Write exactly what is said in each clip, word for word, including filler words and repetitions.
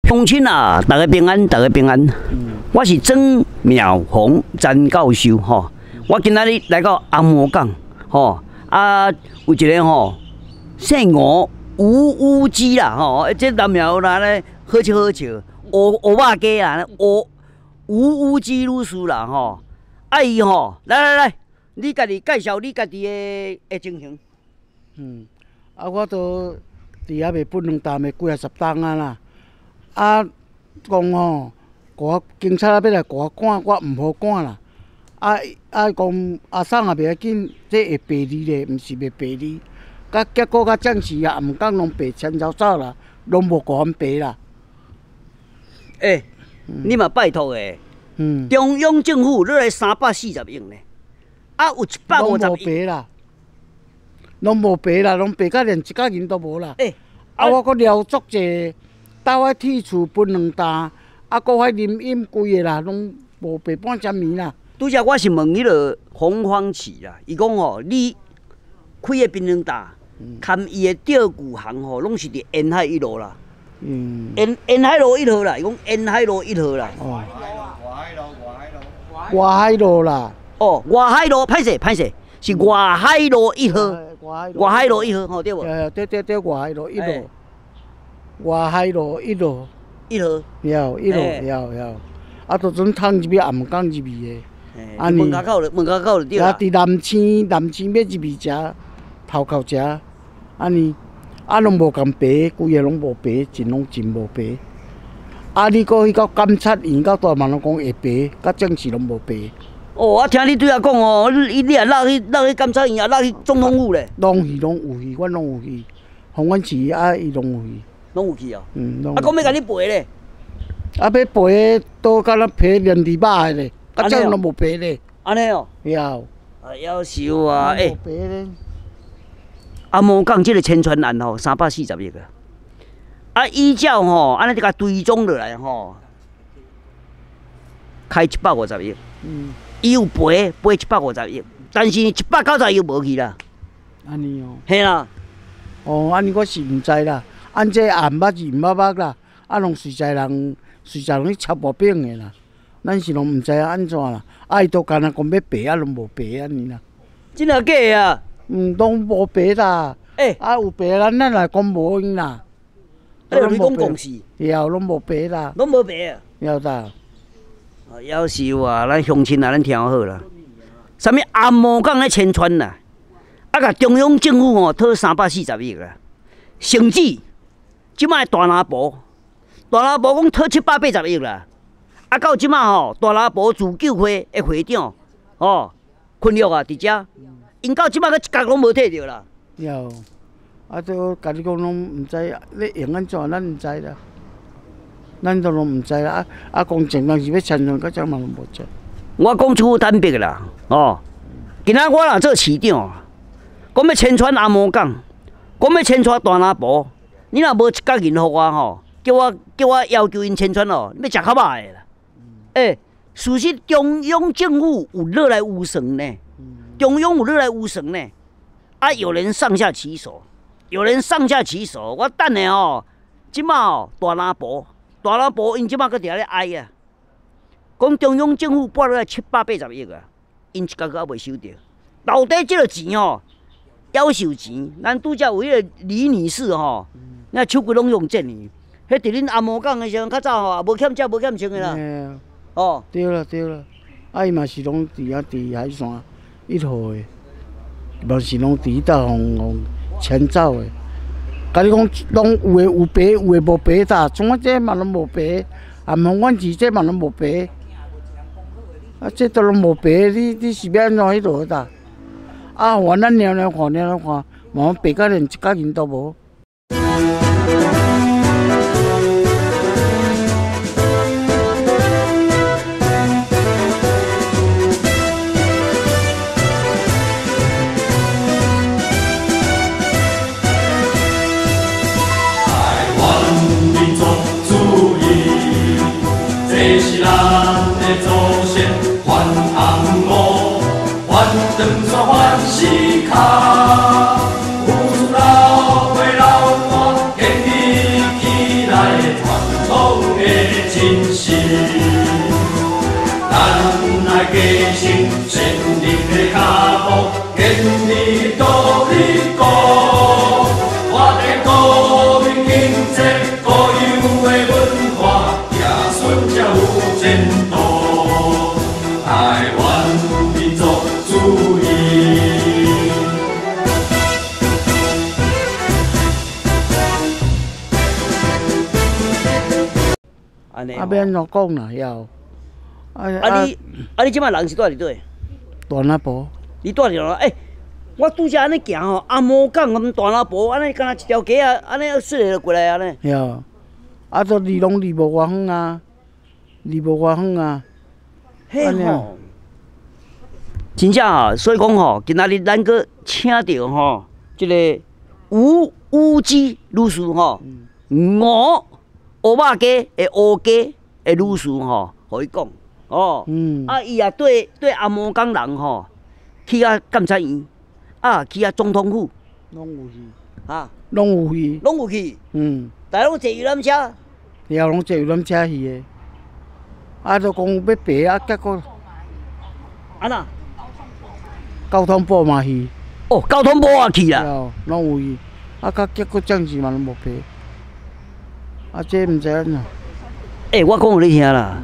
乡亲啊，大家平安，大家平安。嗯、我是曾妙宏詹教授吼，我今仔日来到红毛港吼，啊有一个吼姓吴吴乌鸡啦吼，这南苗啦咧好笑好笑，乌乌肉鸡啊，乌吴乌鸡律师啦吼，啊伊吼来来来，你家己介绍你家己的的情形。 嗯，啊我都伫遐卖本两担的几啊十担啊啦。 啊，讲吼，我警察要来我赶，我唔好赶啦。啊啊，讲阿送也袂要紧，这会赔你咧，毋是袂赔你。甲结果甲暂时也毋讲拢赔千走走啦，拢无甲阮赔啦。 诶、欸，嗯、你嘛拜托诶， 嗯， 中央政府落来三百四十亿呢，啊有一百五十亿。拢无赔啦，拢无赔啦，拢赔甲连一角银都无啦。诶、欸，啊，我阁了足者。 到我铁厝分两担，啊，搁迄啉饮规个啦，拢无赔半针米啦。 拄则我是问迄个洪方奇啦，伊讲吼，你开个槟榔担，含伊的钓具行吼，拢是伫沿海一路啦。嗯。沿沿海路一号啦，伊讲沿海路一号啦。哦。外海路，外海路。 外海路啦。 哦，外海路，歹势歹势，是外海路一号。外海路一号，吼对无？ 对对对，外海路一路。 外海路一路， 一路， 了一路了了，啊，都准通入去暗港入去的。 啊，门口口门口口就对啦。 啊，伫南青南青要入去食，头壳食，安尼，啊，拢无共赔，规个拢无赔，真拢真无赔。啊，你搁去到监察院到大马拢讲会赔，甲正式拢无赔。 哦，我听你对我讲哦，你你也落去落去监察院，也落去总统府咧。 拢去拢有去，阮拢有去，洪阮市啊，伊拢有去。 拢有去哦， 嗯， 啊，讲要甲你赔咧， 啊，要赔都敢若赔连二百个咧，啊，这样拢无赔咧， 安尼哦， 要， 啊，夭寿啊，诶， 无赔咧。 阿毛讲即个千船案吼，三百四十亿个，啊，依照吼，安尼就甲追踪落来吼，开一百五十亿，嗯，伊有赔赔一百五十亿，但是一百九十亿无去啦， 安尼哦， 嘿啦， 哦，安尼我是毋知啦。 按这暗捌是毋捌捌啦，啊，拢随在人随在人去插薄饼的啦，咱是拢毋知安怎啦，啊，伊都干那讲要赔啊，拢无赔安尼啦。 真啊假啊？ 嗯，拢无赔啦。诶、欸，啊有赔咱咱来讲无用啦。 哎，你讲公事？ 了，拢无赔啦。 拢无赔啊？ 了哒。 啊，夭寿啊！咱乡亲啊，咱听好啦。啥物红毛港咧千川啦，啊，甲中央政府吼讨三百四十亿啦，甚至。 即摆大拿埔，大拿埔讲讨七百八十亿啦，啊到即摆吼，大拿埔自救会的会长，吼，昆玉啊，伫遮，因到即摆个一角拢无摕着啦。 了，啊都甲你讲拢毋知，你用安怎，咱毋知啦，咱都拢毋知啦。啊啊，工程当是要宣传，到遮嘛拢无知。 我讲出坦白啦，哦，今仔我若做市长，讲要迁传红毛港，讲要迁传大拿埔。 你若无一角银互我吼，叫我叫我要求因迁船哦，要食较歹的啦。诶、欸，事实中央政府有落来有算呢，中央有落来有算呢。啊，有人上下其手，有人上下其手。我等下吼，即马哦，大拿埔，大拿埔因即马搁伫遐咧哀啊，讲中央政府拨落来七百八十亿啊，因一角个还未收着。到底即个钱吼，夭寿钱，咱拄则有迄个李女士吼。 那手机拢用真呢，迄伫恁红毛港的时阵较早吼，也无欠债无欠钱的啦。哦， 对啦对啦，啊伊嘛是拢伫遐伫海线一号的，嘛是拢伫搭互互迁走的。甲你讲，拢有诶有赔，有诶无赔啦。像我这嘛拢无赔，啊，红阮市这嘛拢无赔，啊，这都拢无赔，你你是要安怎迄落啦？啊，我咱聊聊看，聊聊看，嘛赔甲连一角银都无。 这是咱的祖先还红毛，还长山还石脚，有老岁老汉建立起来的传统。 真实。咱来继承先人的脚步，建立独立国。我的国民经济固有的文化，也顺才有前途。台湾民族主义。 安尼。 啊，要安怎讲啦？要。啊啊你啊你即摆人是住伫倒？ 大那坡。 你住伫哪？诶，我拄则安尼行吼，阿摩港咁大那坡，安尼敢若一条街啊，安尼顺下就过来安尼。 对，啊，都离拢离无偌远啊，离无偌远啊。 嘿吼，真正吼，所以讲吼，今仔日咱搁请到吼，即个吴吴基女士吼，五乌肉鸡的乌鸡的女士吼，互伊讲。哦，嗯，啊，伊也对对阿摩港人吼，去啊监察院，啊去啊总统府， 拢有去， 啊， 拢有去， 拢有去， 嗯， 大拢坐游览车， 了拢坐游览车去的，啊，都讲要赔啊，结果安那？ 交通部嘛去， 哦，交通部也去啦， 了拢有去，啊，甲结果暂时嘛拢无赔，啊，这毋知安怎。 诶，我讲互你听啦。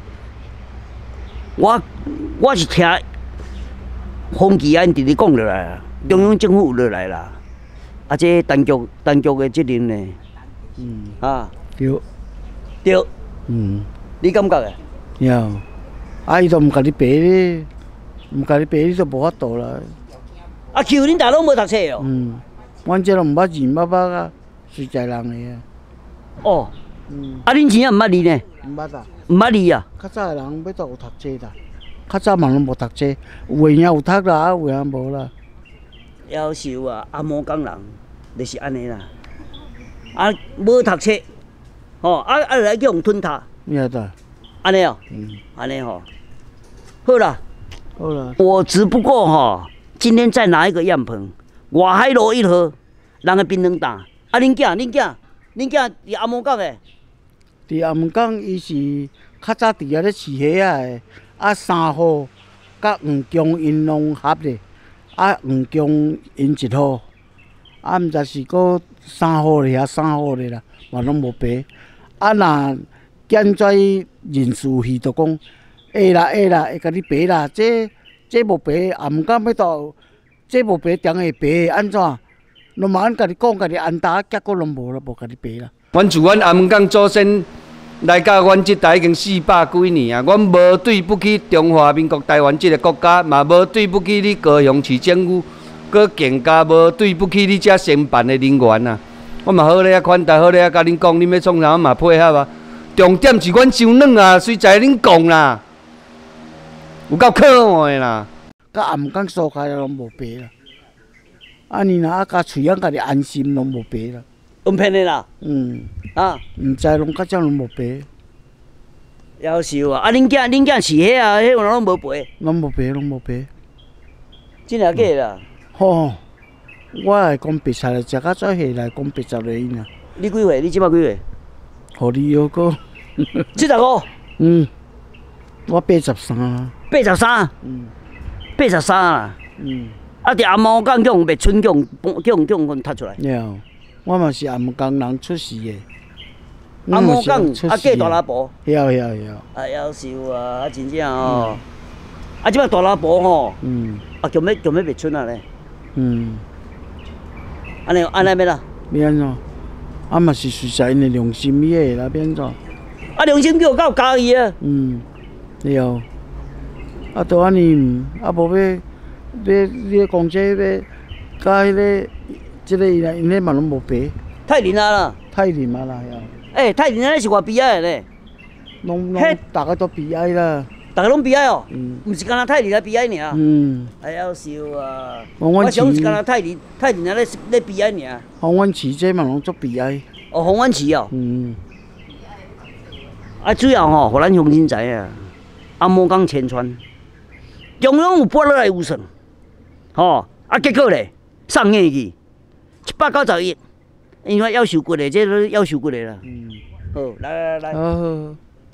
我我是听风纪安直直讲落来啦，中央政府有落来啦，啊，这当局当局的责任呢， 嗯， 啊， 对， 对， 嗯， 你感觉诶？ 有，啊，伊都毋甲你赔咧，毋甲你赔，你都无法度啦。 啊，求恁大拢无读册哦。 嗯，阮这都毋捌字，毋捌捌啊，随在人个啊。 哦， 嗯， 啊，恁钱也毋捌字呢？ 毋捌啊。 毋捌字啊？ 较早的人要都有读册啦，较早嘛拢无读册，有诶有读啦，啊有诶无啦。 夭寿啊，阿摩港人就是安尼啦。啊，无读册，吼，啊啊来叫人吞塔， 你晓得？ 安尼哦， 嗯， 安尼吼。好啦， 好啦。 我只不过吼，今天再拿一个样本，外海路一号，人个槟榔担。啊，恁囝，恁囝，恁囝伫阿摩港诶。 伫阿姆港，伊是较早伫遐咧饲虾仔的，啊三号甲黄江因拢合咧，啊黄江因一号，啊毋知是搁三号咧遐三号咧啦，嘛拢无赔。啊若检举人事去，就讲会啦会啦，会甲你赔啦，这这无赔，阿姆港要到这无赔，定会赔安怎？拢嘛安甲你讲，甲你安踏，结果拢无啦，无甲你赔啦。 阮自阮阿门港祖先来到阮即代已经四百几年啊，阮无对不起中华民国台湾即个国家，嘛无对不起你高雄市政府，搁更加无对不起你遮承办的人员啊。我嘛好咧啊款待，好咧啊，甲恁讲，恁要创啥，我嘛配合啊。重点是阮伤软啊，随在恁讲啦，有够可恶的啦。 甲阿门港所开拢无赔啦，啊你若啊甲喙仔甲你安心拢无赔啦。 用骗的啦， 嗯， 啊， 毋知拢较少拢无赔， 夭寿啊！啊，恁囝恁囝饲迄啊，迄个拢无赔， 拢无赔，拢无赔。 真啊假啦？ 吼，我来讲白菜来食，较早下来讲白菜来因啊。 你几岁？你即摆几岁？ 互你摇个， 七十五， 嗯，我八十三啊， 八十三， 嗯八十三啦。 嗯， 啊，伫阿毛港叫人白村叫人叫人叫人分踢出来。 了，我嘛是阿姆港人出世的。 阿毛港啊，嫁大拉婆。 晓晓晓。 啊，夭寿啊！啊，真正哦。啊，即摆大拉婆吼， 嗯啊，叫要叫要白村啊咧。 嗯， 安尼安尼要啦。 要安怎？啊嘛是随在因的良心伊个啦，要安怎？ 啊，良心叫到家己啊。 嗯，了。啊，都安尼，啊无要要你讲这要甲迄个，即个因因迄嘛拢无赔， 太灵啊啦！ 太啉啊啦，晓。 诶，太灵啊，是偌悲哀的咧。 拢拢大家都悲哀啦。 大家拢悲哀哦， 嗯， 毋是干那太灵啊悲哀尔。 嗯， 哎夭寿啊！ 我阮市， 我想是干那太灵太灵啊咧咧悲哀尔。 红阮市这嘛拢足悲哀。 哦，红湾市哦。 嗯， 啊，主要吼，互咱乡亲知啊，阿摩港千川，中央有拨落来有算，吼，啊结果咧，送硬去一百九十亿，因为夭寿骨的，这都夭寿骨的啦。 嗯， 好，来来来来。 好好。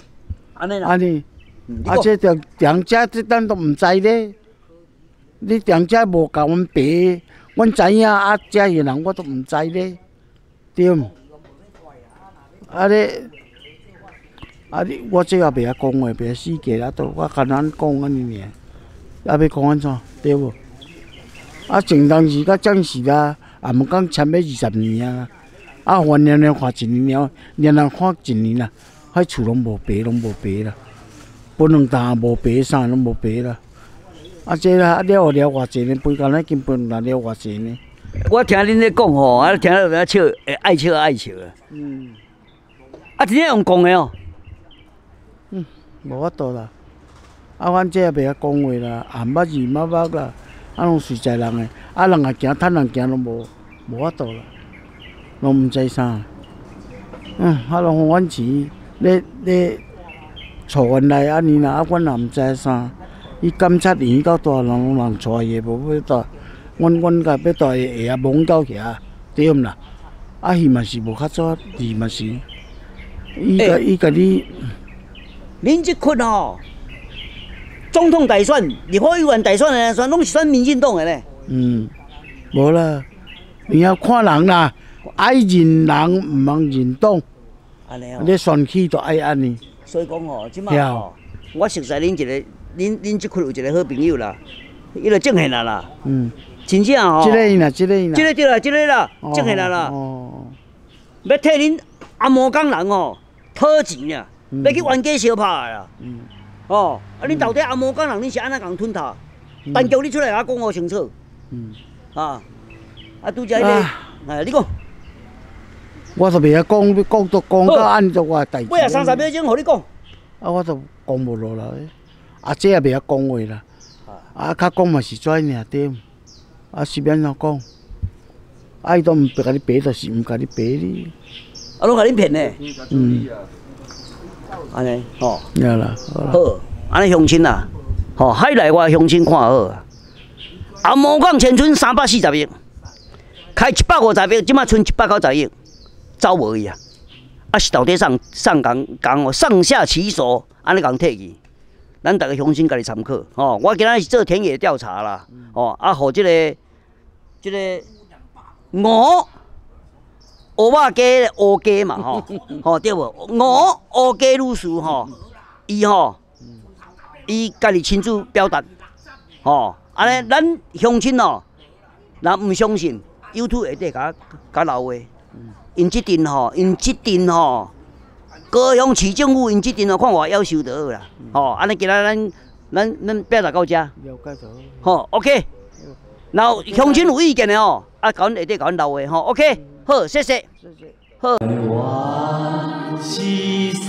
安尼啦。 安尼，啊， 嗯你讲这店店家这咱都毋知咧。你店家无甲阮赔，阮知影啊，遮个人我都毋知咧，对毋？啊咧，啊你我这也袂晓讲话，袂晓死计啦，都我简单讲安尼尔，啊要讲安怎，对无？啊前当时甲暂时啦，也毋讲签要二十年啊，啊还年年看一年了，年年看一年啦，迄厝拢无赔，拢无赔啦，本两担无赔，啥拢无赔啦。啊，这啦，了后了偌济呢？肥工咱根本啦了偌济呢？ 我听恁咧讲吼，啊听到人笑，会爱笑爱笑啊。 嗯。 啊，真正用讲的哦。 嗯，无法度啦。啊，阮这也袂晓讲话啦，暗捌字捌捌啦，啊，拢随在人的，啊，人也行，趁人行拢无无法度啦，拢毋知啥。嗯，啊，拢互阮钱，咧咧厝原内安尼啦，啊，阮也毋知啥。伊监察院到大人拢人带伊，无要带，阮阮甲要带伊下懵到遐，对毋啦？啊，伊嘛是无较早，伊嘛是，伊甲伊甲你， 恁即群吼，总统大选、立法委员大选的选，拢是选民进党的咧。 嗯，无啦，你要看人啦，爱认人，毋通认党。 安尼哦。 你选举就爱安尼。 所以讲吼，即摆吼，我熟悉恁一个。恁恁即群有一个好朋友啦，伊就郑宪啊啦， 嗯， 真正吼， 即个伊啦，即个伊啦， 即个对啦，即个啦，郑宪啊啦， 哦， 要替恁阿摩港人吼讨钱啊，要去冤家相拍啦， 嗯， 哦，啊恁到底阿摩港人恁是安怎共吞塔？但叫你出来甲讲好清楚，嗯，啊，啊拄则迄个，哎，你讲， 我都袂晓讲，要讲都讲到按照我代志。 尾啊三十秒钟，互你讲， 啊，我都讲无落来。啊，这也袂晓讲话啦，啊，较讲嘛是跩尔对，啊，是免怎讲，啊，伊都毋甲你赔，就是毋甲你赔你， 啊，拢甲恁骗呢， 嗯， 安尼，吼， 呀啦， 好，安尼乡亲啦，吼，海内外乡亲看好啊，阿摩港千村三百四十亿，开一百五十亿，即马剩一百九十亿，走无去啊，啊是到底上上港港上下其手，安尼共摕去。咱大家乡亲家己参考，吼、哦！我今仔是做田野调查啦，哦，啊，互即、這个即、這个五乌肉鸡乌鸡嘛，吼、哦，吼对无？五乌鸡女士吼，伊吼，伊家己亲自表达，吼，安尼咱乡亲哦，若毋相信 ，YouTube 下底甲甲留话，因即阵吼，因即阵吼。高雄市政府因即阵哦，看我要求就好啦，吼，安尼今仔咱咱咱表达到遮， 了解就好，吼 ，OK。然后乡亲有意见的哦，啊，甲阮下底甲阮留话，吼 ，OK， 好，谢谢， 谢谢。 好。 我是西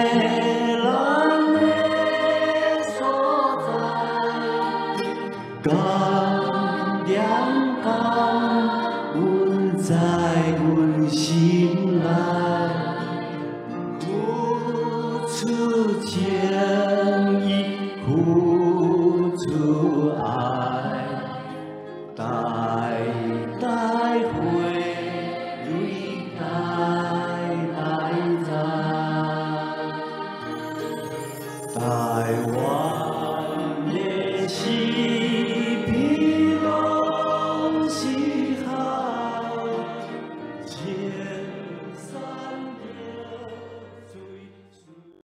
人的所在，甘良甘，阮在阮心内。付出情意，付出爱。